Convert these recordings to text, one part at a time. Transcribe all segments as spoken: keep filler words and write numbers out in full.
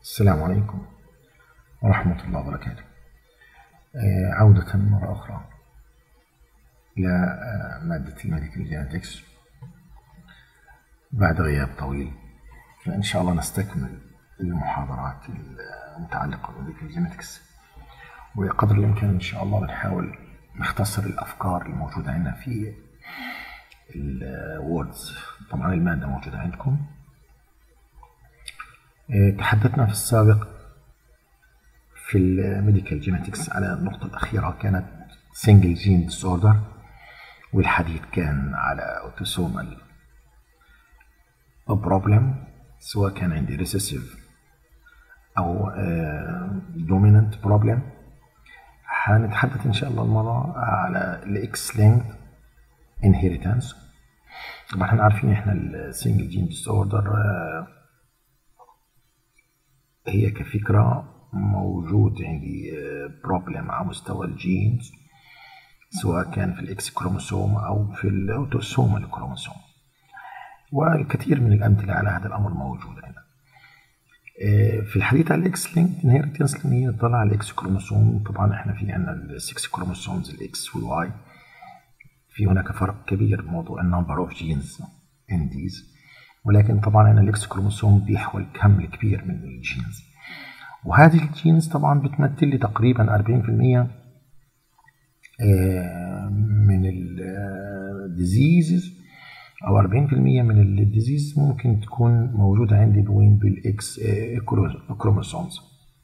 السلام عليكم ورحمة الله وبركاته. آه، عودة مرة أخرى إلى آه، مادة الميديكال جينيتكس بعد غياب طويل، فإن شاء الله نستكمل المحاضرات المتعلقة بالميديكال جينيتكس، وقدر الإمكان إن شاء الله بنحاول نختصر الأفكار الموجودة عندنا في الوردز. طبعا المادة موجودة عندكم. تحدثنا في السابق في الميديكال جينيتكس على النقطة الأخيرة كانت سنجل جين ديسوردر، والحديث كان على اوتوسومال بروبلم سواء كان عندي ريسيسيف أو دومينانت بروبلم. هنتحدث إن شاء الله المرة على الإكس لينكد انهيرتانس. طبعا احنا عارفين احنا السنجل جين ديسوردر هي كفكرة موجود عندي بروبلم على مستوى الجينز سواء كان في الاكس كروموسوم او في الاوتوسوم الكروموسوم، والكثير من الامثله على هذا الامر موجود هنا. في الحديث عن الاكس لينكد انهيرتنس اللي هي طلع على الاكس كروموسوم، طبعا احنا في عندنا السكس كروموسومز الاكس والواي، في هناك فرق كبير بموضوع النمبر اوف جينز ان ديز، ولكن طبعا أنا الإكس كروموسوم بيحوي كم كبير من الجينز، وهذه الجينز طبعا بتمثل لي تقريبا أربعين بالمئة من الديزيزز أو أربعين بالمئة من الديزيز ممكن تكون موجودة عندي بوين بالإكس كروموسومز.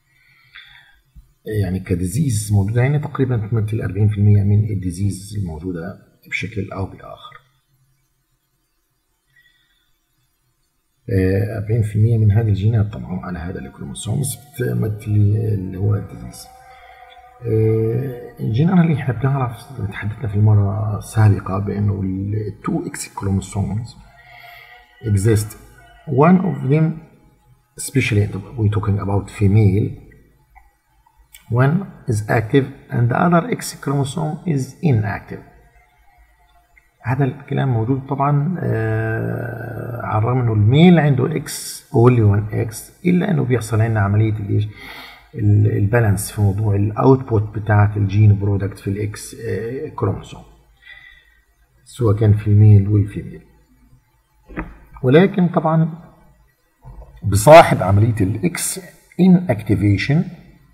يعني كديزيز موجودة عندي تقريبا تمثل أربعين بالمئة من الديزيز الموجودة بشكل أو بآخر. أربعين بالمئة من هذه الجينات طبعا على هذا الكروموسومز بتمثل اللي هو الديزيز. الجينات اللي احنا بنعرف تحدثنا في المرة السابقة بأنه ال two X chromosomes exist. One of them, especially we're talking about female, one is active and the other X chromosome is inactive. هذا الكلام موجود طبعا آه على الرغم انه الميل عنده اكس اونلي وان اكس، الا انه بيحصل عندنا عمليه الايش البالانس في موضوع الاوتبوت بتاعه الجين برودكت في الاكس آه كروموسوم سواء كان في الميل والفيميل. ولكن طبعا بصاحب عمليه الاكس ان اكتيفيشن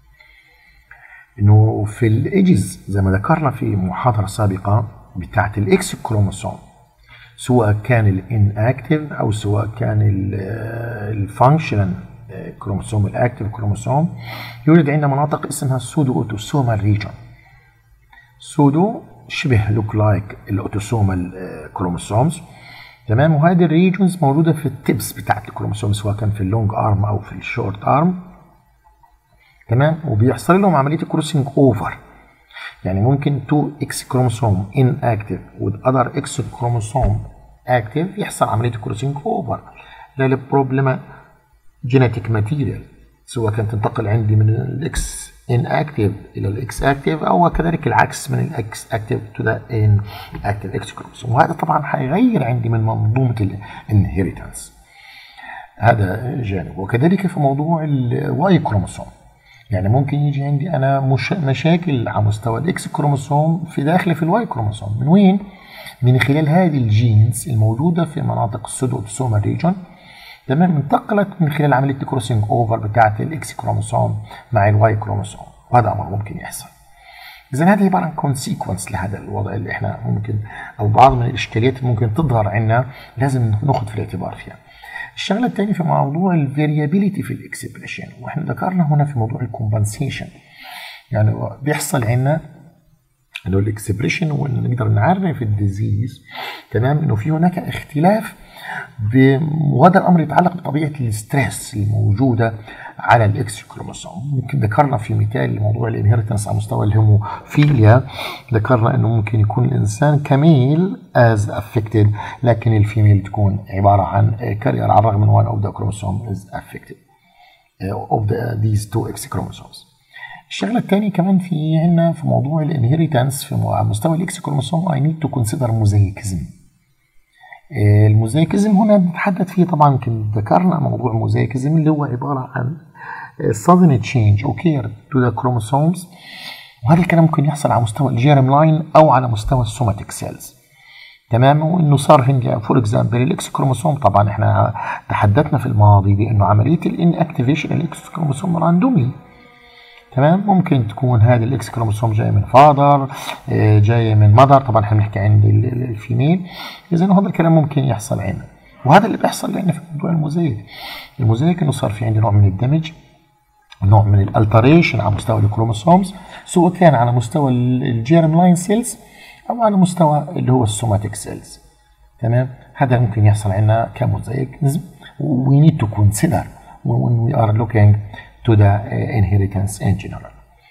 انه في الايدجز زي ما ذكرنا في محاضره سابقه بتاعت الاكس كروموسوم، سواء كان الاناكتيف او سواء كان الفانكشنال كروموسوم الاكتيف كروموسوم، يوجد عندنا مناطق اسمها سودو اوتوسومال ريجون. سودو شبه لوك لايك الاوتوسومال كروموسومز، تمام، وهذه الريجونز موجوده في التبس بتاعت الكروموسوم سواء كان في اللونج ارم او في الشورت ارم، تمام، وبيحصل لهم عمليه كروسنج اوفر. يعني ممكن two X chromosome inactive with other X chromosome active يحصل عملية crossing over للبروبلم genetic material، سواء كانت تنتقل عندي من ال X inactive إلى ال X active أو كذلك العكس من ال X active to the inactive X chromosome. وهذا طبعا حيغير عندي من منظومة ال inheritance، هذا جانب. وكذلك في موضوع ال Y chromosome، يعني ممكن يجي عندي انا مش مشاكل على مستوى الاكس كروموسوم في داخل في الواي كروموسوم. من وين؟ من خلال هذه الجينز الموجوده في مناطق السودو اوتوسومال ريجون، تمام، انتقلت من خلال عمليه الكروسنج اوفر بتاعه الاكس كروموسوم مع الواي كروموسوم، وهذا امر ممكن يحصل. اذا هذه عباره عن كونسيكونس لهذا الوضع اللي احنا ممكن او بعض من الاشكاليات ممكن تظهر عندنا لازم ناخذ في الاعتبار فيها. الشغله الثانيه في موضوع الفاريابيليتي في الاكسبريشن، واحنا ذكرنا هنا في موضوع الكومبنسيشن، يعني بيحصل عندنا انه الاكسبريشن ونقدر نعرف الديزيز، تمام، انه في هناك اختلاف، وهذا الامر يتعلق بطبيعه الستريس الموجوده على الاكس كروموسوم. ممكن ذكرنا في مثال لموضوع الانهيرتنس على مستوى الهيموفيليا، ذكرنا انه ممكن يكون الانسان كميل از افكتد، لكن الفيميل تكون عباره عن كارير على الرغم من one of the chromosome is affected of the, these two X chromosomes. الشغله الثانيه كمان في عندنا في موضوع الانهيرتنس في على مستوى الاكس كروموسوم I need to consider mosaicism. الموزايكيزم هنا بنتحدث فيه طبعا يمكن ذكرنا موضوع الموزايكيزم اللي هو عبارة عن sudden change occur to the chromosomes، وهذا الكلام ممكن يحصل على مستوى الجيرم لاين أو على مستوى السوماتيك سيلز. تمام. وإنه صار عندي فور اكزامبل الإكس كروموسوم، طبعا إحنا تحدثنا في الماضي بإنه عملية الإن أكتيفيشن الإكس كروموسوم راندوملي. تمام. ممكن تكون هذه الإكس كروموسوم جاية من فادر، جاية من مدر، طبعا إحنا بنحكي عن الفيميل. إذا هذا الكلام ممكن يحصل عندنا، وهذا اللي بيحصل عندنا في موضوع الموزايك. الموزايك إنه صار في عندي نوع من الدمج، نوع من الالتريشن على مستوى الكروموسومز، سواء كان على مستوى الجيرم لاين سيلز او على مستوى اللي هو السوماتيك سيلز. تمام. هذا ممكن يحصل عندنا كموزايكزم. we need to consider when we are looking to the uh, inheritance in general.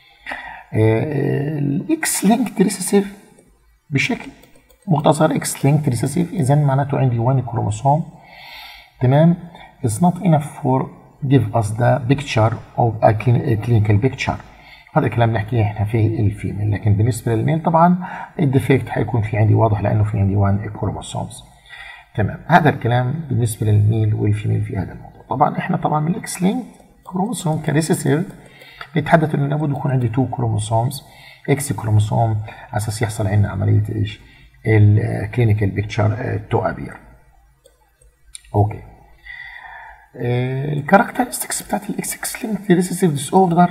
الاكس لينكد ريسيسيف بشكل مختصر، اكس لينكد ريسيسيف اذا معناته عندي واحد كروموسوم. تمام. it's not enough for give us the picture of a clinical picture. هذا الكلام نحكيه احنا في الفيميل، لكن بالنسبه للميل طبعا الديفكت حيكون في عندي واضح لانه في عندي واحد كروموسومز. تمام. هذا الكلام بالنسبه للميل والفيميل في هذا الموضوع. طبعا احنا طبعا من الاكس لينك كروموسوم كريسيسيف نتحدث انه لابد يكون عندي تو كروموسومز، اكس كروموسوم على اساس يحصل عندنا عمليه ايش؟ الكلينيكال بيكتشر تو ابير. اوكي. الكاركترستكس بتاعت الاكس لينكد ريسيسيف ديس اوردر،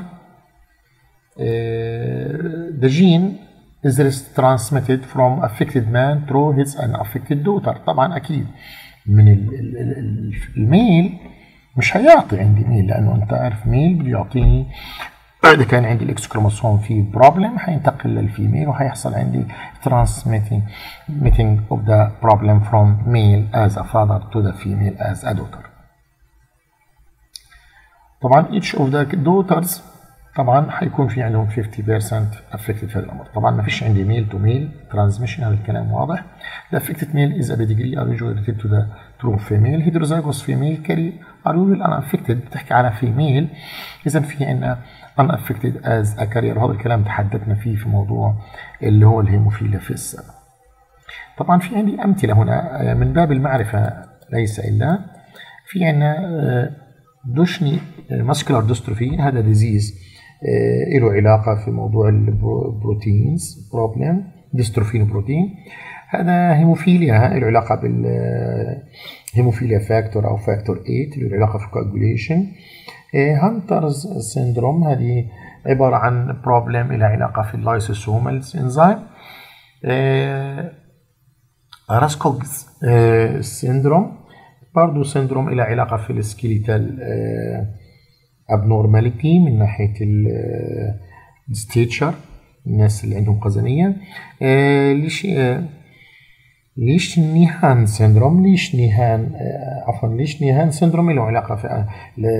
the gene is transmitted from affected man through his unaffected daughter. طبعا اكيد من الميل مش هيعطي عندي ميل، لانه انت عارف ميل بده يعطيني اذا كان عندي الاكس كروموسوم في بروبلم هينتقل للفيميل وهيحصل عندي transmitting of the problem from male as a father to the female as a daughter. طبعا each of the daughters طبعا حيكون في عندهم خمسين بالمئة affected في هذا الامر. طبعا ما فيش عندي ميل تو ميل ترانسميشن، هذا الكلام واضح. The affected male is a pedigree are usually related to the true female. Heterozygous female carry are usually unaffected. بتحكي على female، اذا في عندنا unaffected as a carrier، وهذا الكلام تحدثنا فيه في موضوع اللي هو الهيموفيليا في السابق. طبعا في عندي امثله هنا من باب المعرفه ليس الا في عندنا دوشني ماسكولار ديستروفي، هذا ديزيز له علاقه في موضوع البروتينز بروبلم ديستروفين بروتين. هذا هيموفيليا له علاقه بالهيموفيليا فاكتور او فاكتور ثمانية له علاقه في الكواجوليشن. هانترز سيندروم هذه عباره عن بروبلم له علاقه في اللايسوسومال انزيم. راسكوجز سيندروم برضه سيندروم له علاقه في السكيليتال abnormality من ناحية الستيتشر، الناس اللي عندهم قزنية. آه ليش آه ليش نيهان سيندروم ليش نيهان آه عفوا ليش نيهان سيندروم له علاقة في آه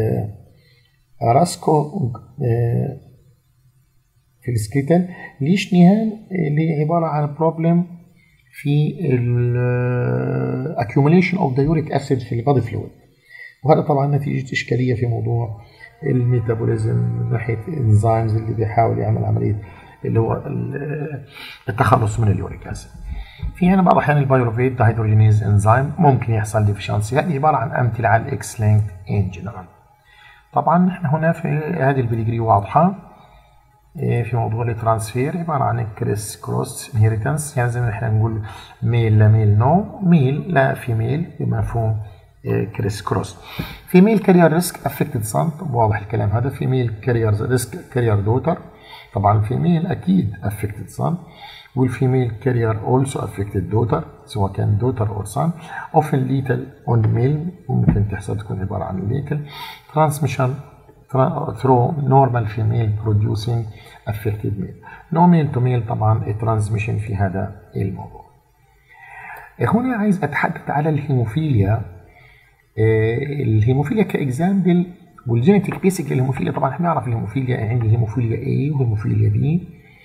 راسكو آه في السكيتل. ليش نيهان اللي عبارة عن بروبلم في ال accumulation of the uric acid في البادي فلويد، وهذا طبعا نتيجة إشكالية في موضوع الميتابوليزم من ناحيه الانزيمز اللي بيحاول يعمل عمليه اللي هو التخلص من اليوريك اسيد. في هنا بعض الاحيان البايروفيت دهيدروجينيز انزيم ممكن يحصل ديفشنسي. هذه عباره عن امثله على الاكس لينك ان جنرال. طبعا نحن هنا في هذه البيدجري واضحه في موضوع الترانسفير عباره عن كريس كروس انهيرتنس، يعني زي ما احنا نقول ميل لا ميل نو، ميل لا فيميل بمفهوم كريس كروس. فيميل كارير ريسك افكتد سان، واضح الكلام هذا. فيميل كارير ريسك كارير دوتر، طبعا الفيميل اكيد افكتد سان، والفيميل كارير اولسو افكتد دوتر سواء كان دوتر اور سان. اوفن ليتل اون ميل ممكن تحصل تكون عباره عن ليتل ترانسميشن ثرو نورمال فيميل بروديوسينج افكتد ميل. نو ميل تو ميل طبعا ترانسميشن في هذا الموضوع. هنا عايز اتحدث على الهيموفيليا. الهيموفيليا كاكزامبل والجينيتيك بيسك للهيموفيليا. طبعا احنا نعرف الهيموفيليا عندي هيموفيليا A وهيموفيليا B.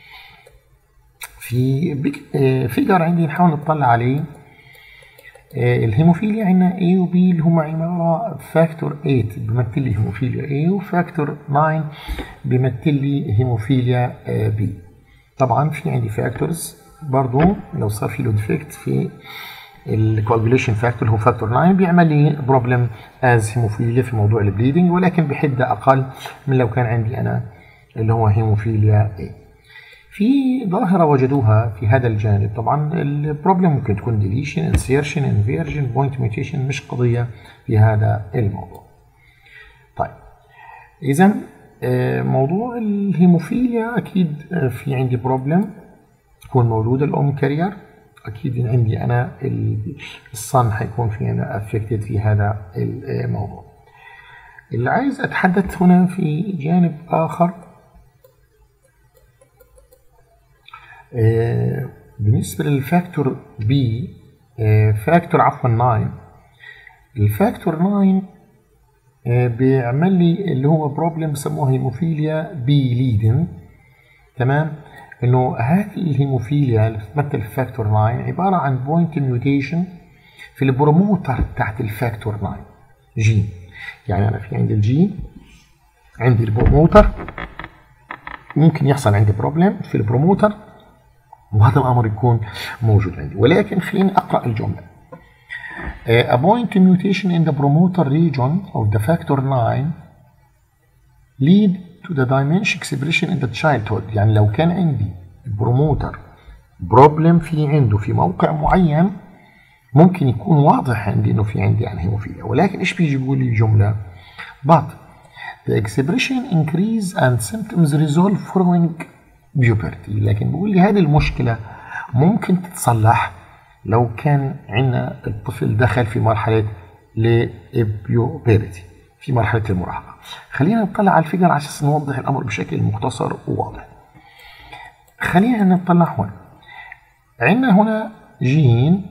في فيجر عندي نحاول نطلع عليه. الهيموفيليا عندنا A و B اللي هم عباره فاكتور ثمانية بيمثل لي هيموفيليا A، وفاكتور تسعة بيمثل لي هيموفيليا B. طبعا في عندي فاكتورز برضو لو صار في له ديفكت في الكواجوليشن فاكتور هو فاكتور تسعة بيعمل لي بروبلم از هيموفيليا في موضوع البليدنج، ولكن بحده اقل من لو كان عندي انا اللي هو هيموفيليا اي. في ظاهره وجدوها في هذا الجانب، طبعا البروبلم ممكن تكون ديليشن، انسيرشن، انفيرجن، بوينت ميوتيشن، مش قضيه في هذا الموضوع. طيب اذا موضوع الهيموفيليا اكيد في عندي بروبلم تكون موجوده، الام كارير اكيد عندي انا الصن حيكون في انا افكتد في هذا الموضوع. اللي عايز اتحدث هنا في جانب اخر بالنسبه للفاكتور بي، فاكتور عفوا تسعة، الفاكتور تسعة بيعمل لي اللي هو بروبلم سموه هيموفيليا بي ليدن. تمام، انه هذه الهيموفيليا اللي بتمثل الفاكتور تسعة عباره عن بوينت ميوتيشن في البروموتر تحت الفاكتور تسعة جين. يعني انا في عندي الجين، عندي البروموتر، ممكن يحصل عندي بروبلم في البروموتر وهذا الامر يكون موجود عندي، ولكن خليني اقرا الجمله. A point mutation in the promoter region of the factor nine lead to the dimension expression in the childhood. يعني لو كان عندي البروموتر بروبلم في عنده في موقع معين ممكن يكون واضح عندي انه في عندي يعني هيموفيليا، ولكن ايش بيجي بيقول لي الجمله؟ but the expression increase and symptoms resolve following puberty. لكن بيقول لي هذه المشكله ممكن تتصلح لو كان عندنا الطفل دخل في مرحله البيوبرتي، في مرحله المراهقه. خلينا نطلع على الفيجر عشان نوضح الامر بشكل مختصر وواضح. خلينا نطلع هنا، عندنا هنا جين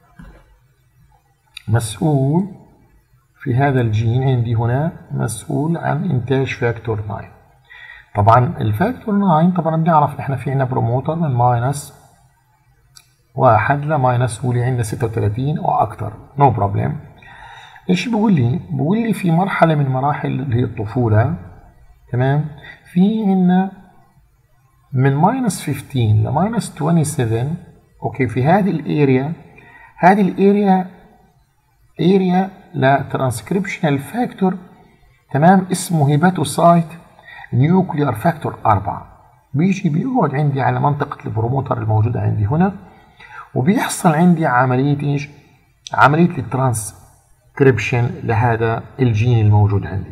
مسؤول، في هذا الجين عندي هنا مسؤول عن انتاج فاكتور تسعة. طبعا الفاكتور تسعة طبعا بنعرف احنا في عندنا بروموتر من ماينس واحد لماينس ولي عندنا ستة وثلاثين واكثر، نو no بروبلم. ايش بيقول لي؟ بيقول لي في مرحله من مراحل اللي هي الطفوله، تمام، في عندنا من ماينس خمسة عشر لماينس سبعة وعشرين. اوكي، في هذه الاريا، هذه الاريا اريا لترانسكريبشنال فاكتور، تمام، اسمه هيباتوسايت نيوكليار فاكتور أربعة. بيجي بيقعد عندي على منطقه البروموتر الموجوده عندي هنا، وبيحصل عندي عمليه ايش؟ عمليه الترانسكريبشن لهذا الجين الموجود عندي.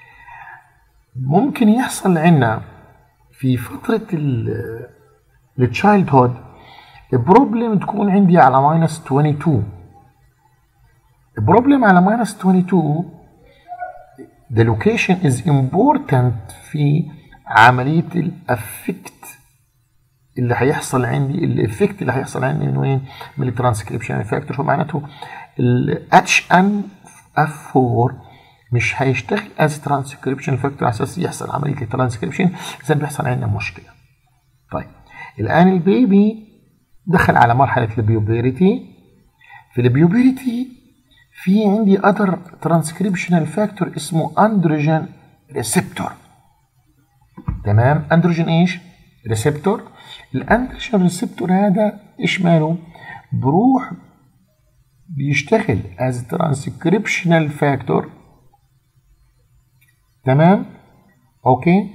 ممكن يحصل عندنا في فتره التشايلد هود بروبلم تكون عندي على ماينس اثنين وعشرين. بروبلم على ماينس اثنين وعشرين the location is important في عمليه الافكت اللي هيحصل عندي، الافكت اللي هيحصل عندي من وين؟ من الترانسكريبشن فاكتور. فمعناته ال اتش ان اف أربعة مش هيشتغل از ترانسكريبشن فاكتور على اساس يحصل عمليه الترانسكريبشن، اذا بيحصل عندنا مشكله. طيب الان البيبي دخل على مرحله البيوبيريتي. في البيوبيريتي في عندي اذر ترانسكريبشنال فاكتور اسمه اندروجين ريسبتور. تمام، اندروجين ايش؟ ريسبتور. الاندروجين ريسبتور هذا ايش ماله؟ بروح بيشتغل از ترانسكريبشنال فاكتور. تمام، اوكي،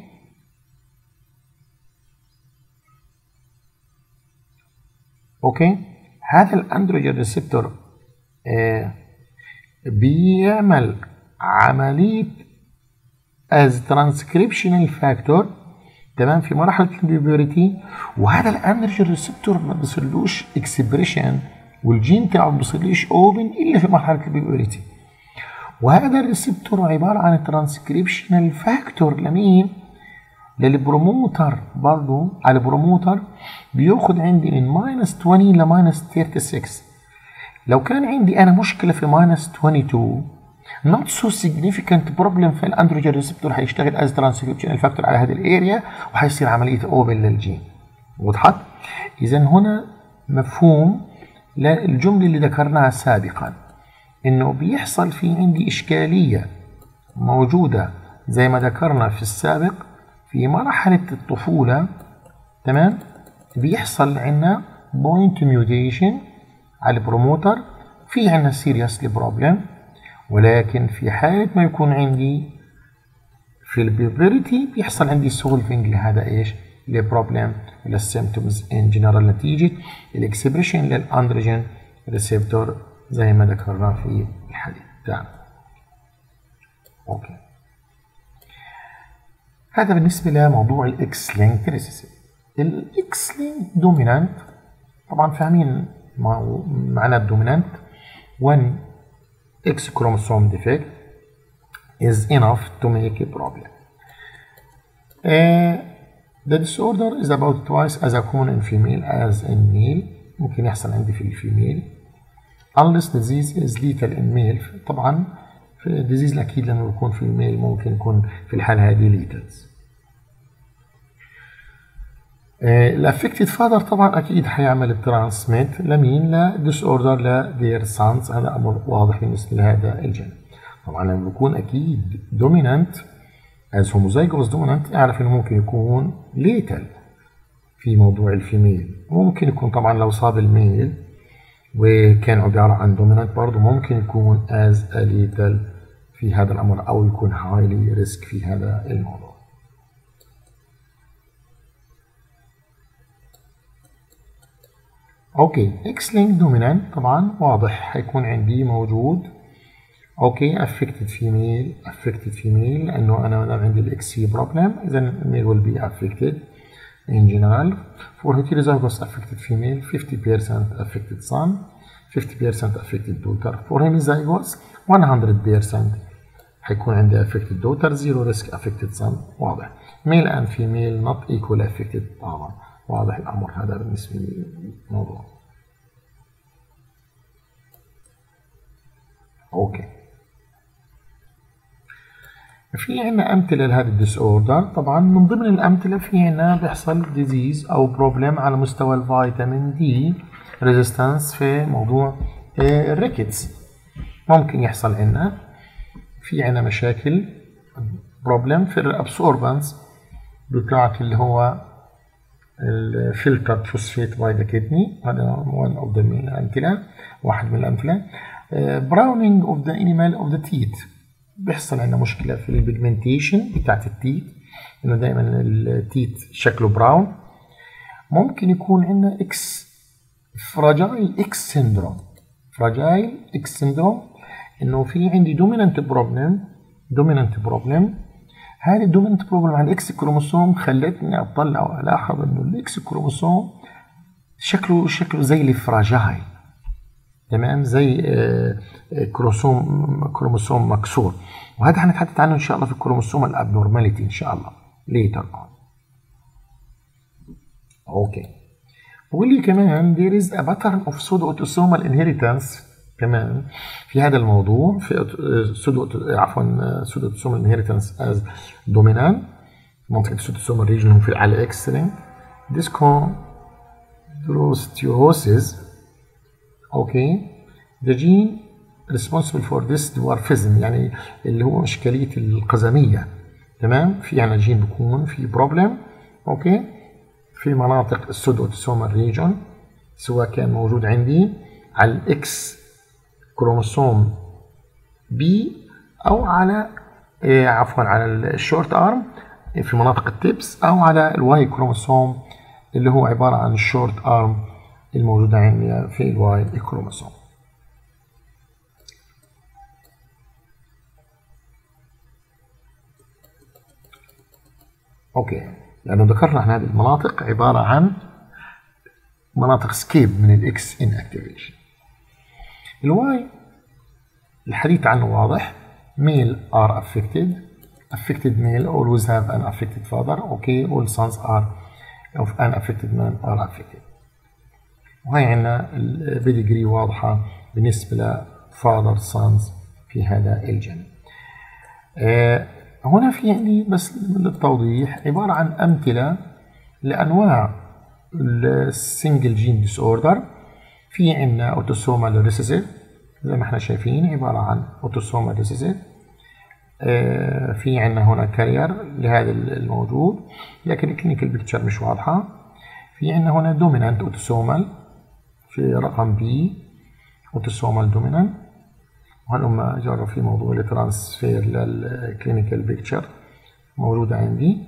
اوكي. هذا الاندروجين ريسبتور آه بيعمل عمليه از ترانسكريبشنال فاكتور، تمام، في مرحله البيوبرتي. وهذا الاندروجين ريسبتور ما بيصيرلوش اكسبريشن والجين تاعه ما بيصيرلوش اوبن الا في مرحله البيوبرتي. وهذا الريسبتور عباره عن ترانسكريبشنال فاكتور لمين؟ للبروموتر. برضو على البروموتر بياخد عندي من ماينس عشرين لماينس ستة وثلاثين. لو كان عندي انا مشكله في ماينس اثنين وعشرين not so significant problem في الاندروجين ريسبتور هيشتغل از ترانسكريبشنال فاكتور على هذه الاريا وهيصير عمليه اوبن للجين. وضحت؟ اذا هنا مفهوم للجمله اللي ذكرناها سابقا، انه بيحصل في عندي اشكاليه موجوده زي ما ذكرنا في السابق في مرحله الطفوله. تمام، بيحصل عندنا بوينت ميوتيشن على البروموتر في عندنا سيريسلي بروبلم، ولكن في حالة ما يكون عندي في البيبرتي بيحصل عندي سولفنج لهذا ايش؟ البروبلم للسيمتومز ان جنرال نتيجة الاكسبريشن للاندروجين ريسبتور زي ما ذكرنا في الحديث تمام. اوكي، هذا بالنسبة لموضوع الاكس لينك ريسيسيف. الاكس لينك دومينانت طبعا فاهمين معنى الدومينانت. when X chromosome defect is enough to make a problem. Uh, the disorder is about twice as common in female as in male. ممكن يحصل عندي في الفيميل. unless disease is lethal in male. طبعا في الديزيز الأكيد لما يكون في الميل ممكن يكون في الحالة هذه lethal. الافكتد فادر طبعا اكيد حيعمل ترانسميت لمين؟ لديس اوردر لدير سانز. هذا امر واضح بالنسبه لهذا الجن. طبعا لما يكون اكيد دومينانت از هوموزايجوس دومينانت اعرف انه ممكن يكون ليتل في موضوع الفيميل. ممكن يكون طبعا لو صاب الميل وكان عباره عن دومينانت برضه ممكن يكون از ليتل في هذا الامر او يكون هايلي ريسك في هذا الموضوع. اوكي، اكس لينك دومينانت طبعا واضح هيكون عندي موجود. اوكي، افكتد فيميل افكتد فيميل لانه انا ما عندي الاكس في بروبلم، اذا الميل ويل بي افكتد in general. For heterozygous affected female fifty percent affected son, fifty percent affected daughter. For homozygous one hundred percent هيكون عندي affected daughter, zero risk affected son. واضح. male and female not equal affected طبعا واضح الأمر هذا بالنسبة للموضوع. أوكي، في عنا أمثلة لهذا الديس أوردر. طبعا من ضمن الأمثلة في عنا بيحصل ديزيز أو بروبلم على مستوى الفيتامين دي ريزيستانس في موضوع الريكتس. ممكن يحصل عنا في عنا مشاكل بروبلم في الأبسوربانس بتاعت اللي هو الفلترد فوسفيت باي ذا كدني. هذا one of the من الأمثلة، واحد من الأمثلة. براونينج اوف ذا انيمال اوف ذا تيت، بيحصل عندنا مشكلة في البيجمنتيشن بتاعت التيت، انه دائما التيت شكله براون. ممكن يكون عندنا اكس فراجايل اكس سيندروم. فراجايل اكس سيندروم انه في عندي دومينانت بروبلم دومينانت بروبلم هذه الدومينانت بروبلم على الاكس كروموسوم خلتني اطلع والاحظ انه الاكس كروموسوم شكله شكله زي الفراجايل، تمام، زي كروموسوم كروموسوم مكسور. وهذا هنتحدث عنه ان شاء الله في الكروموسوم الابنورماليتي ان شاء الله later on. اوكي، بقول لي كمان there is a pattern of pseudo-autosomal inheritance كمان في هذا الموضوع، في سودو عفوا pseudo-autosomal inheritance as dominant منطقة السودوسومال ريجن في على الاكس لينك dyschondrosteosis. اوكي، the gene responsible for this dwarfism يعني اللي هو اشكالية القزمية، تمام. في عنا جين بيكون في بروبلم اوكي في مناطق السودوسومال ريجن، سواء كان موجود عندي على الاكس كروموسوم بي او على إيه عفوا على الشورت ارم في مناطق التبس، او على الواي كروموسوم اللي هو عبارة عن الشورت ارم الموجودة عندي في الواي كروموسوم. اوكي، لأنه ذكرنا عن هذه المناطق عبارة عن مناطق سكيب من الاكس ان اكتيفيشن. الواي الحديث عنه واضح. male are affected affected male always have an affected father. okay, all sons are of an affected man are affected. وهي عندنا البيديجري واضحة بالنسبة لفاذر سانز في هذا الجن. آه هنا في عندي بس للتوضيح عبارة عن أمثلة لأنواع السنجل جين ديس اوردر. في عندنا اوتوسومال ريسيسيف زي ما احنا شايفين عبارة عن اوتوسومال ريسيسيف. آه في عندنا هنا كارير لهذا الموجود لكن الكلينيكال بيكتشر مش واضحة. في عندنا هنا دومينانت اوتوسومال في رقم بي اوتوسومال دومينانت. وهلما جرب في موضوع الترانسفير للكلينيكال بيكتشر موجودة عندي.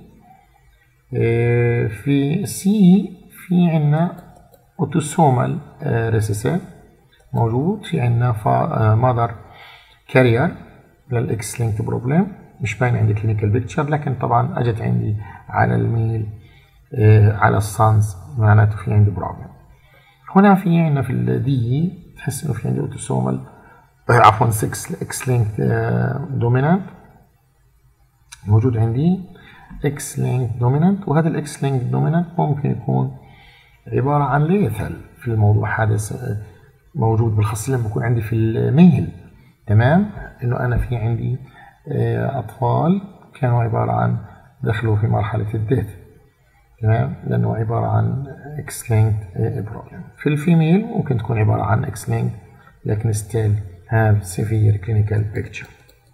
في سي في عنا اوتوسومال ريسيسيف موجود. في عنا مادر كارير للاكس لينك بروبلم مش باين عندي كلينيكال بيكتشر، لكن طبعا اجت عندي على الميل على السانز، معناته في عندي بروبلم. هنا في عنا في الدي تحس انه في عندي اوتوسومال عفوا ستة اكس لينك دومينانت موجود عندي اكس لينك دومينانت. وهذا الاكس لينك دومينانت ممكن يكون عبارة عن ليثل في الموضوع حادث موجود بالخاصية لما يكون عندي في الميل. تمام، انه انا في عندي اطفال كانوا عبارة عن دخلوا في مرحلة الديث. تمام، لانه عبارة عن اكس لينك بروبلم. في الفيميل ممكن تكون عبارة عن اكس لينك لكن still have severe clinical picture.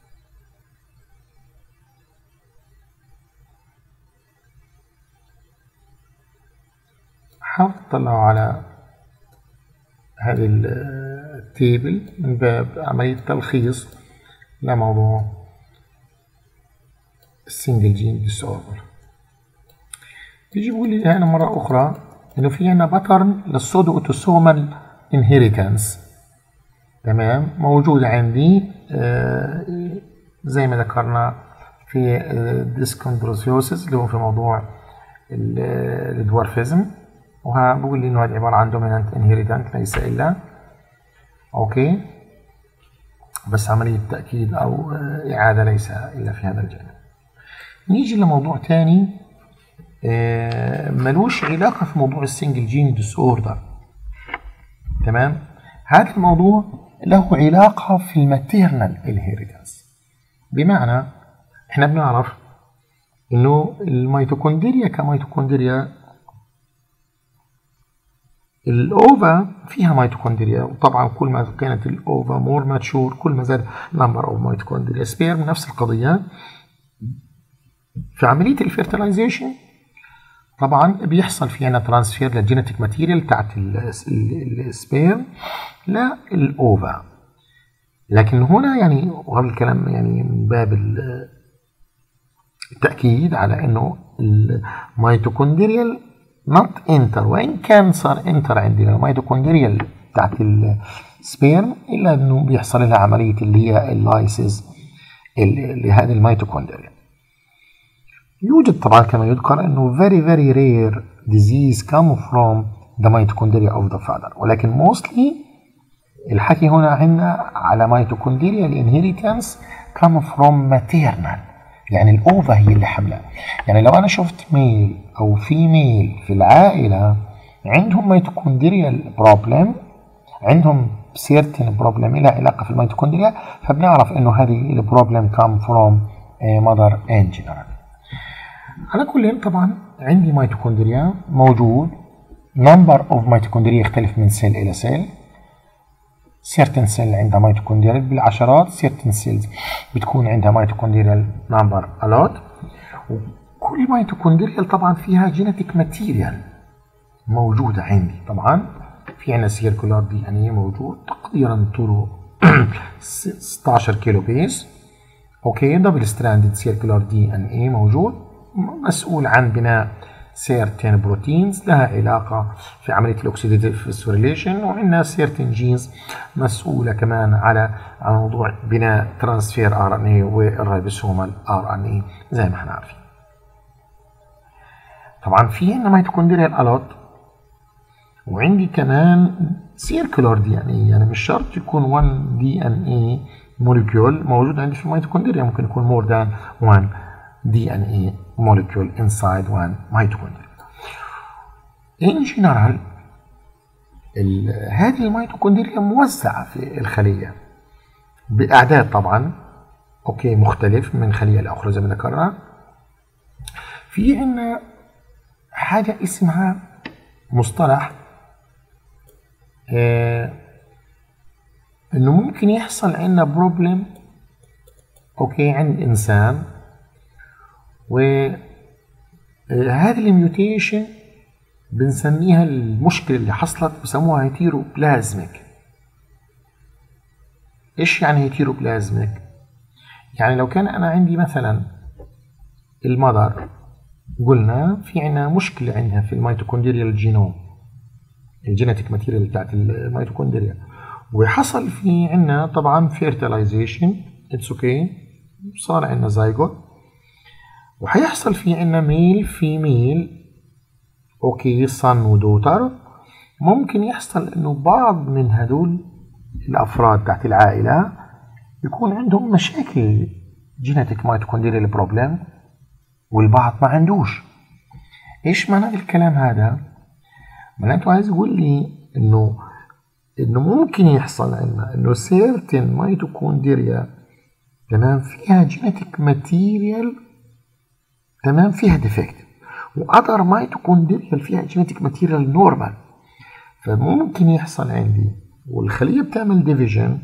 حاول تطلعوا على هذه التيبل من باب عملية تلخيص لموضوع السنجل جين ديس اوردر. بيجيبوا لي هنا مرة أخرى إنه في عنا باترن للسودو اوتوسومال انهيريتانس. تمام، موجود عندي آه زي ما ذكرنا في الديسكوندروسيوسيس اللي هو في موضوع الدوارفيزم. وها بقول لي انه هذه عباره عن دومينانت انهيريتانت ليس الا اوكي، بس عمليه تاكيد او اعاده ليس الا في هذا الجانب. نيجي لموضوع ثاني آه ملوش علاقه في موضوع السنجل جين ديس اوردر. تمام، هذا الموضوع له علاقه في الماتيرنال انهيريتانس. بمعنى احنا بنعرف انه الميتوكوندريا كميتوكوندريا الأوفا فيها ميتوكوندريا، وطبعا كل ما كانت الأوفا مور ماتشور كل ما زاد نمبر أوف ميتوكوندريا. سبيرم نفس القضية. في عملية الفيرتلايزيشن طبعا بيحصل في عنا ترانسفير للجينيتيك ماتيريال بتاعت السبيرم للأوفا. لكن هنا يعني وهذا الكلام يعني من باب التأكيد على إنه الميتوكوندريال not enter، وإن كان صار enter عندنا الميتوكوندريال بتاعت السبيرم إلا إنه بيحصل لها عملية اللي هي اللايسيز لهذه الميتوكوندريا. يوجد طبعا كما يذكر إنه very very rare disease come from the mitochondria of the father، ولكن mostly الحكي هنا عنا على mitochondrial inheritance come from maternal، يعني الأوفا هي اللي حملها. يعني لو أنا شفت ميل أو فيميل في العائلة عندهم ميتوكوندريال بروبلم، عندهم سيرتين بروبلم لها علاقة في الميتوكوندريا، فبنعرف إنه هذه البروبلم come from a mother in general. على كل طبعا عندي ميتوكوندريا موجود، number of ميتوكوندريا يختلف من سيل إلى سيل. certain cell عندها ميتوكوندريال بالعشرات، certain cells بتكون عندها ميتوكوندريال number a lot. وكل ميتوكوندريال طبعا فيها جينيتيك ماتيريال موجودة عندي. طبعا في عندنا سيركولار دي ان اي موجود تقديرا طوله ستة عشر كيلو بيس. اوكي، دبل ستراندد سيركولار دي ان اي موجود مسؤول عن بناء certain proteins لها علاقة في عملية الأكسيديتيف فوسفوريليشن، وعندنا certain genes مسؤولة كمان على موضوع بناء ترانسفير ار ان اي والريبوسومال ار ان اي زي ما احنا عارفين. طبعا في عندنا ميتوكوندريال الوت، وعندي كمان circular دي ان اي، يعني مش شرط يكون one دي ان اي molecule موجود عندي في الميتوكوندريا، ممكن يكون more than one دي ان اي molecule inside one mitochondria. In general هذه الميتوكوندريا موزعة في الخلية بأعداد طبعا اوكي مختلف من خلية لأخرى زي ما ذكرنا. في عندنا حاجة اسمها مصطلح آه انه ممكن يحصل عندنا بروبلم اوكي عند انسان، وهذه الميوتيشن بنسميها المشكلة اللي حصلت بسموها هيتيروبلازميك. ايش يعني هيتيروبلازميك؟ يعني لو كان انا عندي مثلا المذر قلنا في عنا مشكلة عندها في الميتوكوندريال جينوم، الجينيتيك ماتيريال بتاعت الميتوكوندريا، وحصل في عنا طبعا فيرتلايزيشن، اتس اوكي، صار عنا زايجوت، وحيحصل في عنا ميل فيميل، اوكي، صن ودوتر. ممكن يحصل انه بعض من هدول الافراد تحت العائلة يكون عندهم مشاكل جينيتيك ميتوكوندريال بروبلم والبعض ما عندوش. ايش معنى الكلام هذا؟ معناته عايز يقول لي انه انه ممكن يحصل عندنا انه سيرتن ميتوكوندريا تمام فيها جينيتيك ماتيريال تمام فيها ديفكت، واذر ميتوكوندريا فيها جينيتيك ماتيريال نورمال. فممكن يحصل عندي والخليه بتعمل ديفيجن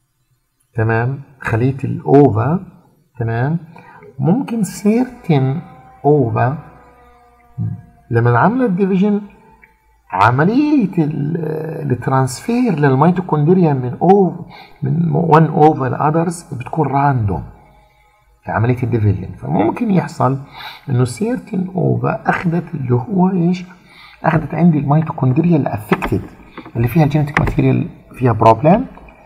تمام، خليه الاوفا تمام، ممكن سيرتن اوفا لما عملت ديفيجن عملية الترانسفير للميتوكوندريا من أو من one over others بتكون راندوم في عملية الديفيجن. فممكن يحصل إنه سيرتن أوفا أخذت اللي هو إيش؟ أخذت عندي الميتوكوندريا اللي أفكتد اللي فيها الجينيتيك ماتيريال فيها بروبلم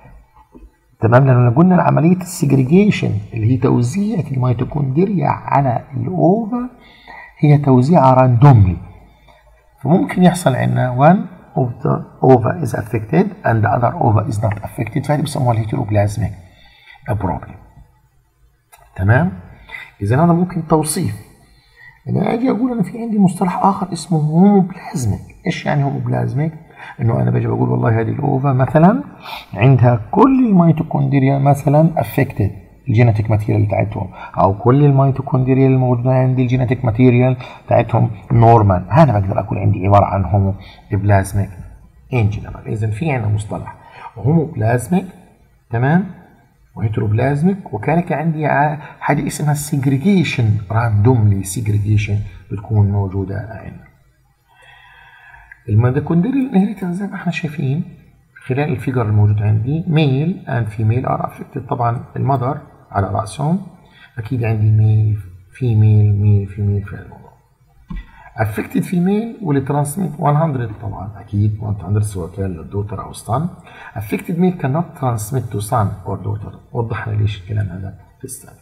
تمام، لأنه قلنا عملية السيجريجيشن اللي هي توزيع الميتوكوندريا على الأوفا هي توزيع راندوملي. فممكن يحصل عندنا one of the ova is affected and the other ova is not affected، فهذه بيسموها الهيتروبلازميك بروبلم. تمام؟ إذا هذا ممكن توصيف. أنا أجي أقول أنا في عندي مصطلح آخر اسمه هوموبلازميك. إيش يعني هوموبلازميك؟ إنه أنا باجي بقول والله هذه الأوفا مثلا عندها كل الميتوكوندريا مثلا affected الجينيتيك ماتيريال بتاعتهم، او كل الميتوكوندريا الموجوده عندي الجينيتيك ماتيريال بتاعتهم نورمال. هذا بقدر اقول عندي عباره عن هوموبلازميك ان جنرال. اذا في عندنا مصطلح هوموبلازميك تمام وهيتروبلازميك، وكذلك عندي حاجه اسمها سيجريجيشن، راندوملي سيجريجيشن بتكون موجوده عندنا. الميتوكوندريال انهيرتنس زي ما احنا شايفين خلال الفيجر الموجود عندي ميل اند فيميل ار افكتد. طبعا المذر على راسهم اكيد عندي ميل فيميل ميل فيميل في الموضوع. افكتد فيميل واللي ترانسميت مية طبعا اكيد مية سواء كان للدوتر او صن. افكتد ميل كانت ترانسميت تو صن اور دوتر. وضحنا ليش الكلام هذا في السابق.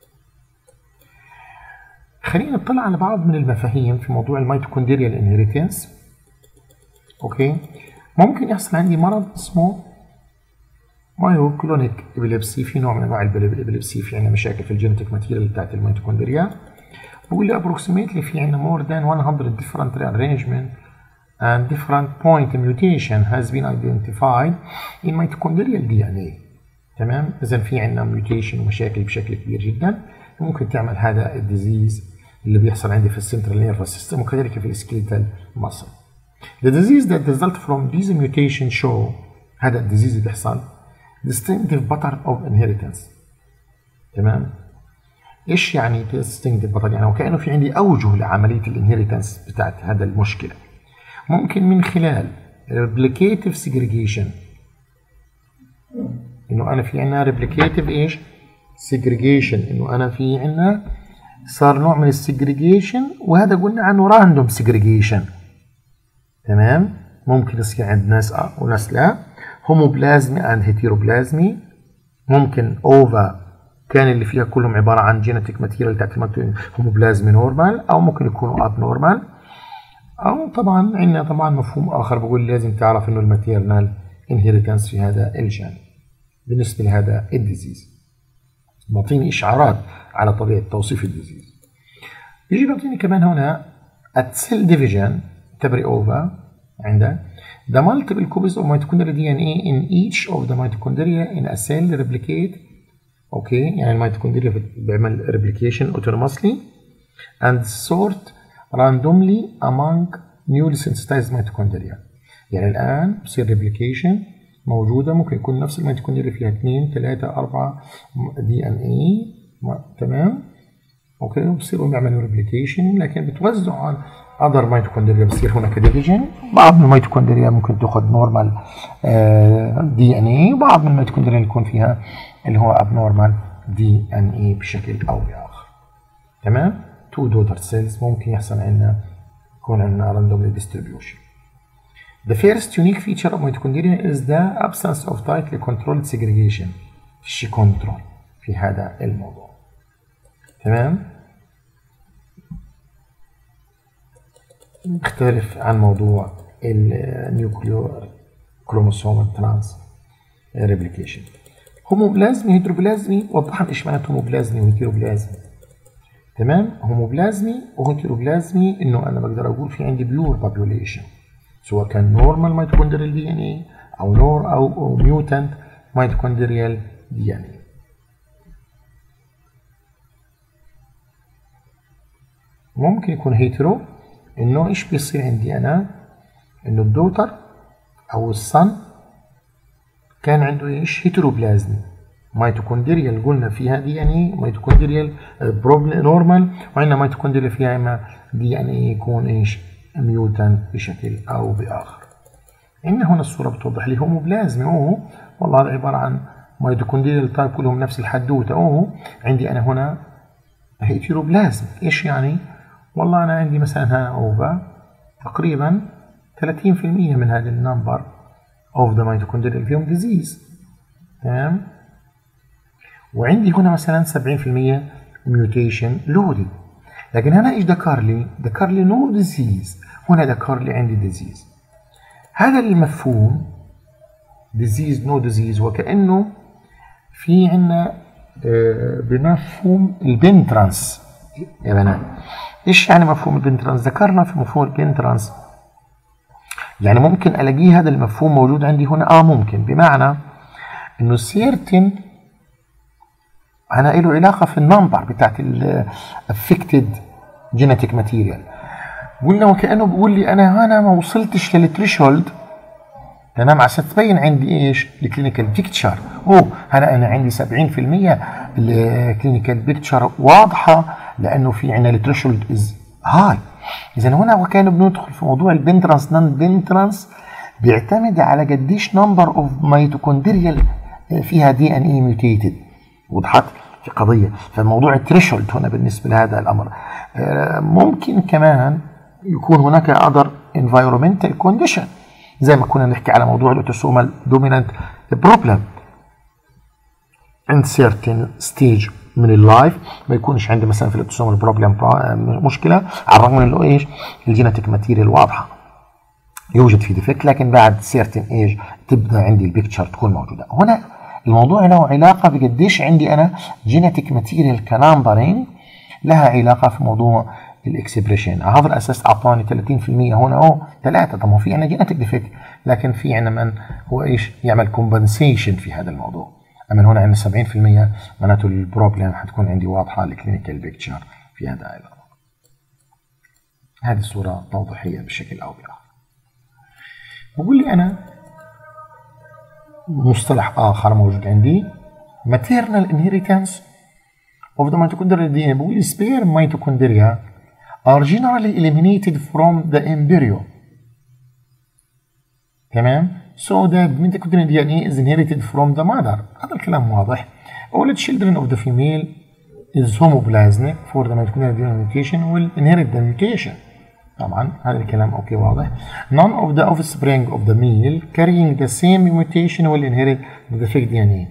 خلينا نطلع على بعض من المفاهيم في موضوع الميتوكوندريال انهيرتنس. اوكي، ممكن يحصل عندي مرض اسمه مايوكلونيك ابيليبسي، في نوع من انواع الابيليبسي في عندنا مشاكل في الجينيتيك ماتيريال بتاعت الميتوكوندريا. بقول لي ابروكسيميتلي في عندنا more than one hundred different rearrangement and different point mutation has been identified in mitochondrial دي إن إيه. تمام، اذا في عندنا ميوتيشن ومشاكل بشكل كبير جدا ممكن تعمل هذا الديزيز اللي بيحصل عندي في السنترال نيرفس سيستم وكذلك في السكيلتال ماسل. The disease that result from these mutation show هذا الديزيز اللي بيحصل distinctive pattern of inheritance. تمام؟ ايش يعني distinctive pattern؟ يعني وكأنه في عندي اوجه لعملية الانهيرتنس بتاعت هذا المشكلة. ممكن من خلال replicative segregation، انه انا في عندنا replicative ايش؟ segregation، انه انا في عندنا صار نوع من السيجريجيشن، وهذا قلنا عنه random segregation. تمام، ممكن يصير عند ناس اه وناس لا. هوموبلازمي اند هيتيروبلازمي، ممكن اوفا كان اللي فيها كلهم عباره عن جينيتيك ماتيريال بتاعت هوموبلازمي نورمال، او ممكن يكونوا اب نورمال. او طبعا عندنا طبعا مفهوم اخر بقول لازم تعرف انه الماتيرنال انهيرتنس في هذا الجانب بالنسبه لهذا الديزيز. بعطيني اشعارات على طبيعه توصيف الديزيز. يجي بعطيني كمان هنا السيل ديفيجن تبري اوفا عندها the multiple copies of mitochondrial دي إن إيه in each of the mitochondria in a cell replicate. اوكي، يعني الميتوكوندريا بيعمل replication autonomously and sort randomly among newly sensitized mitochondria. يعني الان بصير replication موجوده، ممكن يكون نفس الميتوكوندريا فيها اثنين ثلاثة أربعة دي إن إيه. تمام، اوكي، بصيروا بيعملوا replication لكن بتوزعوا على اذر ميتوكوندريا بصير هناك ديفيجن. بعض من الميتوكوندريا ممكن تاخذ نورمال دي ان اي، وبعض من الميتوكوندريا اللي يكون فيها اللي هو ابنورمال دي ان اي بشكل او باخر. تمام. تو دوتر سيلز ممكن يحصل عندنا يكون عندنا randomly distribution. The first unique feature of mitochondria is the absence of tightly controlled segregation. فيش كنترول في هذا الموضوع. تمام. يختلف عن موضوع النيوكليو كروموسوم ترانس ريبليكيشن. هوموبلازمي هيتروبلازمي، وضحنا ايش معناته هوموبلازمي وهيتروبلازمي. تمام. هوموبلازمي وهيتروبلازمي انه انا بقدر اقول في عندي بيور بابيوليشن، سواء كان نورمال ميتوكوندريال دي ان اي او نور او ميوتنت ميتوكوندريال دي ان اي. ممكن يكون هيترو، انه ايش بيصير عندي انا؟ انه الدوتر او الصن كان عنده ايش؟ هيتروبلازمي ميتوكوندريال، قلنا فيها دي ان اي ميتوكوندريال نورمال، وعندنا ميتوكوندريال فيها اما دي ان اي يكون ايش؟ ميوتنت بشكل او باخر. عندنا هنا الصوره بتوضح لي هوموبلازمي. اوه والله هذا عباره عن ميتوكوندريال تايب كلهم نفس الحدوته. اوه عندي انا هنا هيتروبلازم. ايش يعني؟ والله انا عندي مثلا هنا اوفا تقريبا ثلاثين بالمئة من هذا النمبر اوف ذا ميتوكوندريال فيهم ديزيز. تمام. وعندي هنا مثلا سبعين بالمئة ميوتيشن لودد. لكن هنا ايش ذكر لي؟ ذكر لي نو ديزيز، هنا ذكر لي عندي ديزيز. هذا المفهوم ديزيز نو ديزيز وكأنه في عندنا بمفهوم البنترانس يا بنات. ايش يعني مفهوم البنترانس؟ ذكرنا في مفهوم البنترانس يعني ممكن الاقيه هذا المفهوم موجود عندي هنا. اه ممكن، بمعنى انه سيرتن انا له علاقه في النمبر بتاعت الافكتد جينيتيك ماتيريال. قلنا وكانه بيقول لي انا هنا ما وصلتش للثريشولد. تمام. عشان تبين عندي ايش؟ الكلينيكال بيكتشر. اوه هنا انا عندي سبعين بالمئة الكلينيكال بيكتشر واضحه، لانه في عندنا الثريشولد از هاي. اذا هنا وكانه بندخل في موضوع البنترانس. نون بنترانس بيعتمد على قديش نمبر اوف ميتوكوندريال فيها دي ان اي ميوتيتد. وضحت في قضيه. فموضوع الثريشولد هنا بالنسبه لهذا الامر ممكن كمان يكون هناك اذر انفايرمنتال كونديشن، زي ما كنا نحكي على موضوع الاوتوسومال دومينانت بروبلم عند سيرتين ستيج من اللايف ما يكونش عندي مثلا في الاوتوسومال بروبلم مشكله، على الرغم من انه ايش؟ الجينيتيك ماتيريال واضحه يوجد في ديفكت، لكن بعد سيرتين ايج تبدا عندي البيكتشر تكون موجوده. هنا الموضوع له علاقه بقديش عندي انا جينيتيك ماتيريال كنمبرين، لها علاقه في موضوع الاكسبريشن. على هذا الاساس اعطاني ثلاثين بالمئة هنا او ثلاثة. طب ما في عندنا جينيتيك ديفكت، لكن في عندنا من هو ايش؟ يعمل كومبنسيشن في هذا الموضوع. اما هنا عندنا سبعين بالمئة معناته البروبلم حتكون عندي واضحه الكلينيكال بيكتشر في هذا الامر. هذه الصوره توضيحيه بشكل او باخر. بقول لي انا مصطلح اخر موجود عندي maternal inheritance of the mitochondrial دي ان اي. بقول لي spare mitochondria are generally eliminated from the embryo. تمام. so that mitochondrial دي ان اي is inherited from the mother. هذا الكلام واضح. all children of the female is homoplasmic for the mitochondrial D N A mutation will inherit the mutation. طبعا هذا الكلام اوكي واضح. none of the offspring of the male carrying the same mutation will inherit the defect دي ان اي.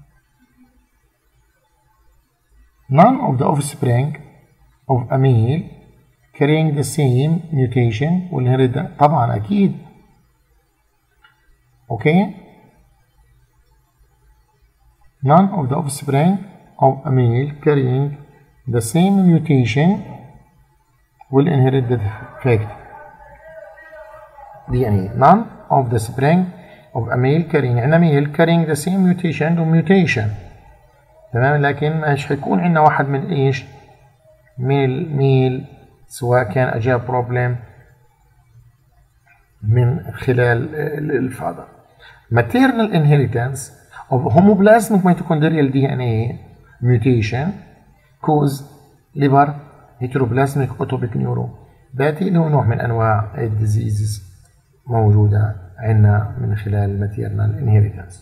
none of the offspring of a male carrying the same mutation will inherit the. طبعا اكيد. اوكي. none of the offspring of a male carrying the same mutation will inherit the defect دي ان اي. none of the spring of a male carrying عندنا male carrying the same mutation عنده mutation. تمام. لكن مش حيكون عندنا واحد من ايش؟ ميل ميل سواء كان اجاب بروبلم من خلال الفادر. maternal inheritance of homoplasmic mitochondrial دي ان اي mutation cause liver heteroplasmic ectopic neuro باتي له نوع من انواع الديزيزز موجوده عندنا من خلال الماتيرنال انهيرتنس.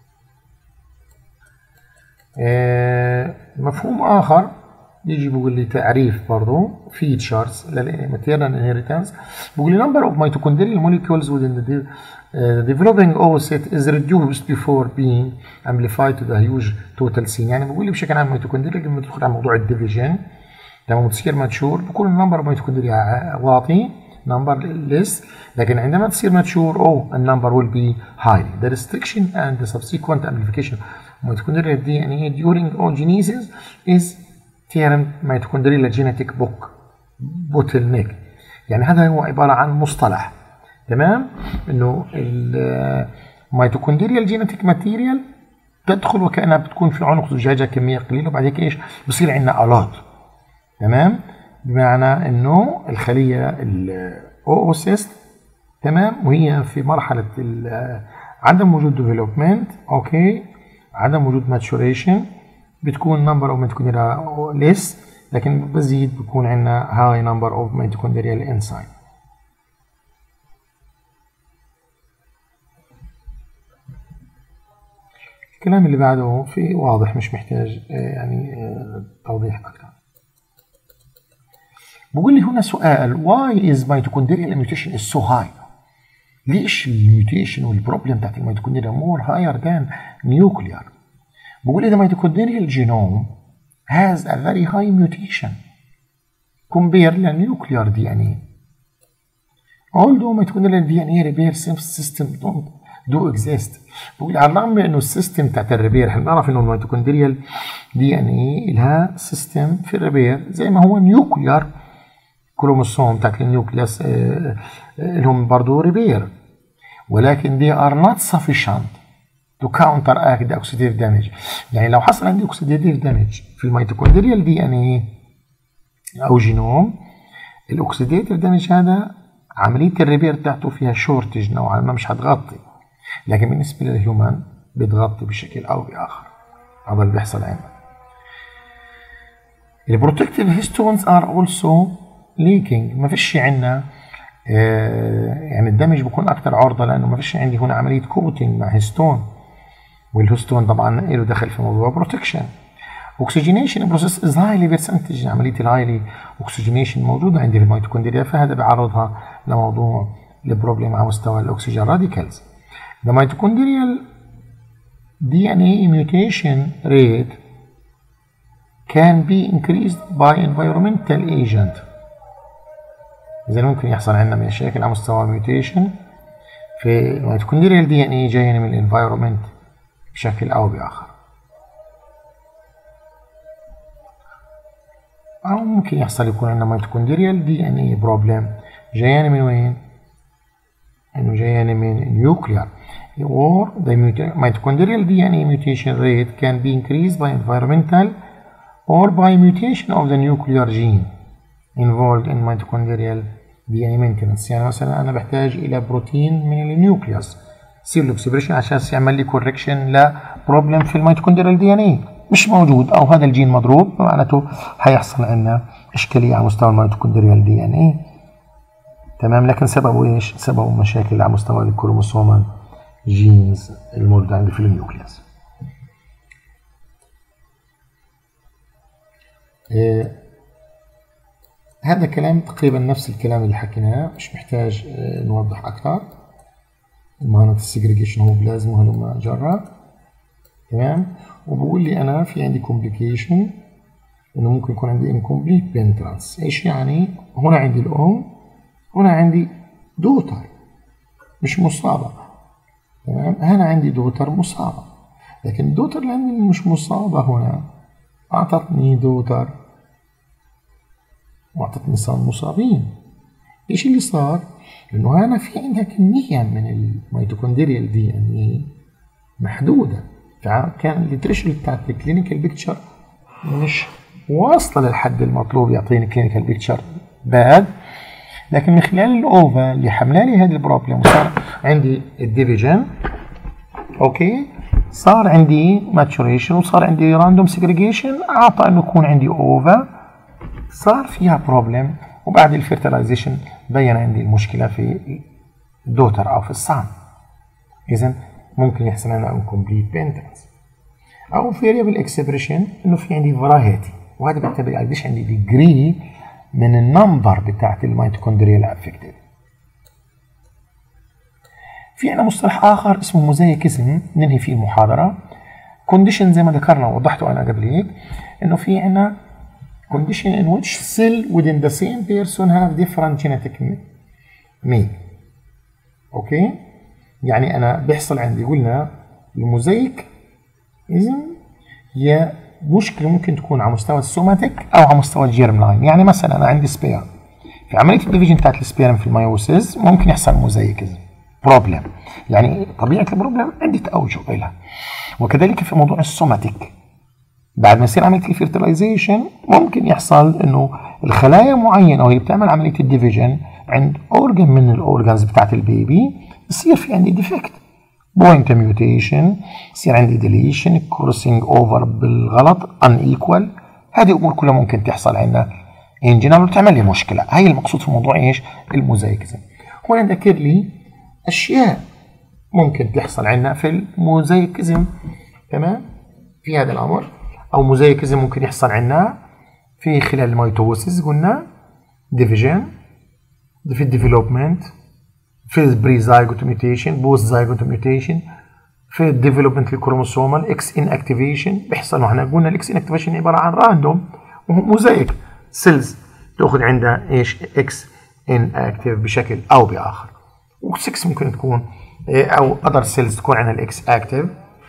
آه مفهوم اخر يجي بيقول لي تعريف برضه فيتشرز للماتيرنال انهيرتنس، بيقول لي number of mitochondrial molecules within the uh, developing oocyte is reduced before being amplified to the huge total scene. يعني بيقول لي بشكل عام الميتوكوندريا لما تدخل على موضوع الديفيجن لما تصير ماتشور بيكون النمبر اوف ميتوكوندريا واطي نمبر less، لكن عندما تصير ماتشور او النمبر will be high. The restriction and the subsequent amplification of mitochondrial D N A during oogenesis is termed mitochondrial genetic bottleneck. يعني هذا هو عبارة عن مصطلح، تمام، انه الميتوكوندريال جينيتيك ماتيريال تدخل وكأنها بتكون في عنق زجاجة كمية قليلة وبعد هيك ايش بصير عندنا الات، تمام، بمعنى انه الخلية الاوسيست تمام وهي في مرحلة عدم وجود ديفلوبمنت، اوكي، عدم وجود ماتشوريشن، بتكون نمبر اوف ميتوكوندريا ليس، لكن بزيد بكون عندنا هاي نمبر اوف ميتوكوندريال انسايد. الكلام اللي بعده في واضح مش محتاج يعني توضيح اكثر. بقول لي هنا سؤال why is mitochondrial mutation is so high؟ ليش الميوتيشن والبروبلم بتاعت الميتوكوندريا more higher than nuclear؟ بقول لي the mitochondrial genome has a very high mutation compared to nuclear D N A. Although mitochondrial D N A repair system don't do exist. بقول على الرغم من انه السيستم بتاعت الريبير احنا بنعرف انه الميتوكوندريال دي ان اي لها سيستم في الريبير زي ما هو نيوكليار كروموسوم بتاعت النيوكليوس اه لهم برضه ريبير، ولكن they are not sufficient to counteract the oxidative damage. يعني لو حصل عندي oxidative damage في الميتوكوندريال دي ان اي او جينوم، الاوكسيديتيف دامج هذا عمليه الريبير بتاعته فيها شورتج نوعا ما مش هتغطي، لكن بالنسبه للهيومن بتغطي بشكل او باخر. هذا اللي بيحصل عندنا. البروتكتيف هيستونز ار اولسو ليكينج، ما فيش عندنا آه يعني الدمج بيكون اكثر عرضه لانه ما فيش عندي هنا عمليه كوتنج مع هيستون، والهيستون طبعا له دخل في موضوع بروتكشن. اوكسجينيشن بروسيس از هايلي برسنتج، عمليه الهايلي اوكسجينيشن موجوده عندي في الميتوكوندريا، فهذا بيعرضها لموضوع البروبلم على مستوى الاكسجين راديكالز. The mitochondrial D N A mutation rate can be increased by environmental agent. إذا ممكن يحصل عندنا مشاكل على مستوى الميوتيشن في الميتوكوندريال دي ان اي جاية من الانفايرمنت بشكل أو بآخر، أو ممكن يحصل يكون عندنا ميتوكوندريال دي ان اي بروبلم جاية من وين؟ إنه جاية من نيوكليار. or the mitochondrial D N A mutation rate can be increased by environmental or by mutation of the nuclear gene involved in mitochondrial D N A maintenance. يعني مثلا أنا بحتاج إلى بروتين من النيوكليوس يصير له اكسبريشن عشان يعمل لي كوركشن لبروبلم في الميتوكوندريال دي ان اي مش موجود، أو هذا الجين مضروب، معناته هيحصل عندنا إشكالية على مستوى الميتوكوندريال دي ان اي، تمام، لكن سببه إيش؟ سببه مشاكل على مستوى الكروموسومال جينز الموجودة عندي في النيوكليوس. آه هذا كلام تقريبا نفس الكلام اللي حكيناه، مش محتاج آه نوضح أكثر. المهنة السيجريجيشن هو بلازم وهلما جرى، تمام، وبقول لي أنا في عندي كومبليكيشن إنه ممكن يكون عندي انكمبليت بنترانس. إيش يعني؟ هنا عندي الأم، هنا عندي دوتر مش مصابة، تمام، هنا عندي دوتر مصابة، لكن الدوتر اللي عندي مش مصابة هنا أعطتني دوتر وأعطتني صار مصابين. إيش اللي صار؟ لأنه هنا في عندها كمية من الميتوكوندريال دي ان اي محدودة، فكان الليتريشر بتاعت الكلينيكال بيكتشر مش واصلة للحد المطلوب يعطيني كلينيكال بيكتشر باد، لكن من خلال الأوفا اللي حملها لي هذه البروبلم وصار عندي الديفيجن، اوكي، صار عندي ماتشوريشن وصار عندي راندوم سيجريجيشن، اعطى انه يكون عندي اوفا صار فيها بروبلم وبعد الفيرتلايزيشن بين عندي المشكله في الدوتر او في الصان. اذا ممكن يحصل لنا انكمبليت بينتنس او فيريبل اكسبريشن، انه في عندي فرايتي، وهذا بيعتبر قديش عندي ديجري من النمبر بتاعت الميتوكوندريال افكتد. في عندنا مصطلح اخر اسمه موزايكيزم ننهي فيه المحاضره. كونديشن زي ما ذكرنا ووضحته انا قبل هيك، انه في عندنا condition in which cell within the same person have different genetic make. اوكي؟ يعني انا بيحصل عندي قلنا الموزايك إذن هي مشكله ممكن تكون على مستوى السوماتيك او على مستوى الجيرم لاين. يعني مثلا انا عندي سبيرم، في عمليه الديفيجن بتاعت السبيرم في الميوسيس ممكن يحصل موزايكيزم بروبلم. يعني طبيعه البروبلم عندي اوجه لها. وكذلك في موضوع السوماتيك، بعد ما يصير عمليه الفيرتلايزيشن ممكن يحصل انه الخلايا معينه وهي بتعمل عمليه الديفيجن عند اورجن من الاورجنز بتاعت البيبي يصير في عندي ديفكت، بوينت ميوتيشن، يصير عندي ديليشن، كروسنج اوفر بالغلط، ان ايكوال. هذه امور كلها ممكن تحصل عندنا ان جنرال وتعمل لي مشكله. هي المقصود في موضوع ايش؟ الموزايكيزم. هنا ذكر لي اشياء ممكن تحصل عندنا في الموزايكيزم، تمام؟ في هذا الامر او موزايكيزم ممكن يحصل عندنا في خلال الميتوسيس، قلنا ديفيجن، في الديفلوبمنت، في البري زايجوت ميوتيشن، بوست زايجوت ميوتيشن، في الديفلوبمنت الكروموسومال، اكس ان اكتيفيشن بيحصل. احنا قلنا الاكس ان اكتيفيشن عباره عن راندوم موزايك سيلز تاخذ عندها ايش؟ اكس ان اكتيف بشكل او باخر، و6 ممكن تكون او اذر سيلز تكون عندها الاكس اكتيف.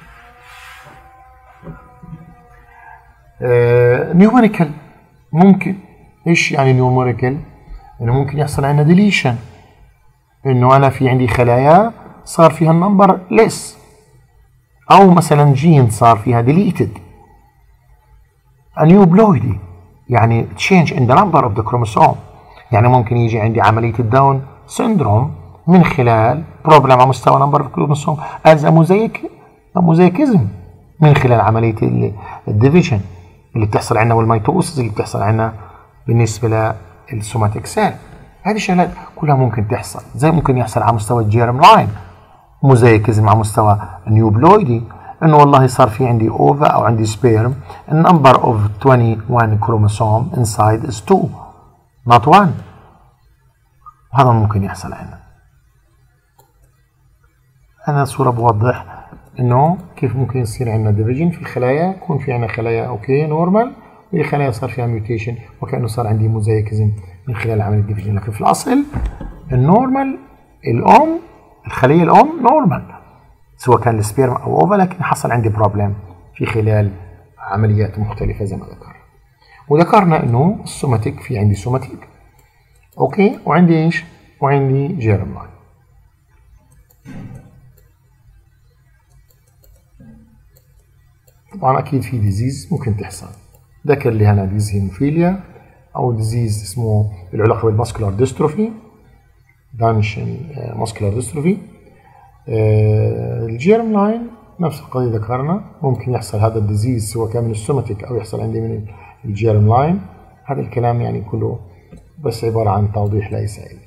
نيوميريكال ممكن، ايش يعني نيوميريكال؟ انه ممكن يحصل عندنا ديليشن، انه انا في عندي خلايا صار فيها النمبر ليس، او مثلا جين صار فيها ديليتد. انيوبلويدي يعني تشينج ان ذا نمبر اوف ذا كروموسوم، يعني ممكن يجي عندي عمليه الداون سيندروم من خلال بروبلم على مستوى نمبر اوف كروموسوم از موزايك موزايكيزم من خلال عمليه الديفيجن اللي بتحصل عندنا والميتوسيس اللي بتحصل عندنا بالنسبه للسوماتيك سيل. هذه الشغلات كلها ممكن تحصل، زي ممكن يحصل على مستوى الجيرم لاين موزايكيزم على مستوى النيوبلويدي، انه والله صار في عندي اوفا او عندي سبيرم النمبر اوف واحد وعشرين كروموسوم انسايد از اتنين not واحد. هذا ممكن يحصل عندنا. هذا صورة بوضح انه كيف ممكن يصير عندنا ديفيجن في الخلايا، يكون في عندنا خلايا اوكي نورمال، وهي خلايا صار فيها ميوتيشن وكانه صار عندي موزايكيزم من خلال عمليه الديفيجن. لكن في الاصل النورمال الام الخليه الام نورمال سواء كان السبيرم او اوفا، لكن حصل عندي بروبلم في خلال عمليات مختلفه زي ما ذكرنا. وذكرنا انه السوماتيك في عندي سوماتيك اوكي، وعندي ايش؟ وعندي جيرم لاين. طبعا اكيد في ديزيز ممكن تحصل، ذكر لي هنا ديزيز هيموفيليا او ديزيز اسمه العلاقه بالماسكولار ديستروفي، دانشن ماسكولار ديستروفي. الجيرم لاين نفس القضيه ذكرنا، ممكن يحصل هذا الديزيز سواء كان من السوماتيك او يحصل عندي من الجيرم لاين. هذا الكلام يعني كله بس عباره عن توضيح ليس علم.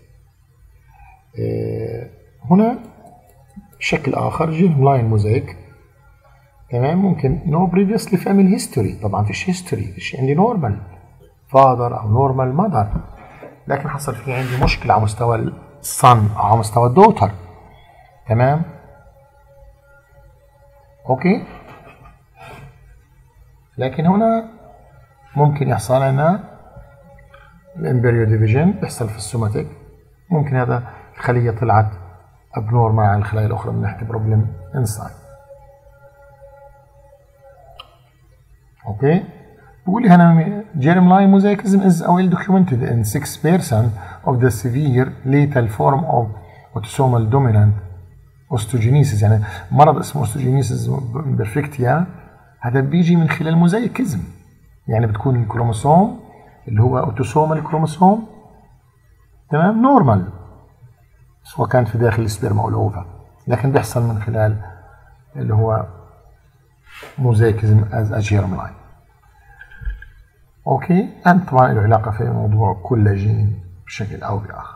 هنا بشكل اخر جيرم لاين موزايك، تمام؟ ممكن نو بريفيسلي فاميلي هيستوري، طبعا فيش هيستوري، فيش عندي نورمال فادر او نورمال مادر، لكن حصل في عندي مشكله على مستوى الصن او على مستوى الدوتر، تمام؟ اوكي. لكن هنا ممكن يحصل لنا الامبريو ديفيجن بيحصل في السوماتيك، ممكن هذا الخليه طلعت ابنورمال عن الخلايا الاخرى من ناحيه بروبلم انسايد. اوكي. بقول لي هنا germ line mosaicism is well documented in six percent of the severe lethal form of autosomal dominant osteogenesis. يعني مرض اسمه osteogenesis imperfecta هذا بيجي من خلال موزايكيزم، يعني بتكون الكروموسوم اللي هو اوتوسومال كروموسوم، تمام، نورمال سواء كان في داخل السبرم او الاوفا، لكن بيحصل من خلال اللي هو موزايكيزم as a germ line. اوكي، and طبعا له علاقة في موضوع كل جين بشكل او باخر.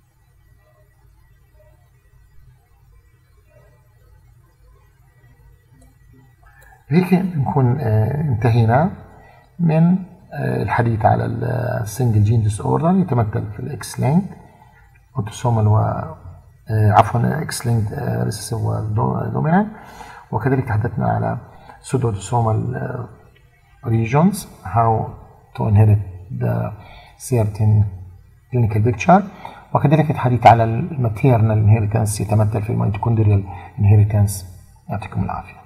هيك بنكون انتهينا من الحديث على السنجل جين ديس اوردر يتمثل في الاكس لينك اوتوسومال و عفوا اكس لينك ريسيسيف ودومينانت، وكذلك تحدثنا على pseudo autosomal regions how to inherit the certain clinical picture، وكذلك الحديث على الماتيرنال inheritance يتمثل في الميتوكوندريال inheritance. يعطيكم العافية.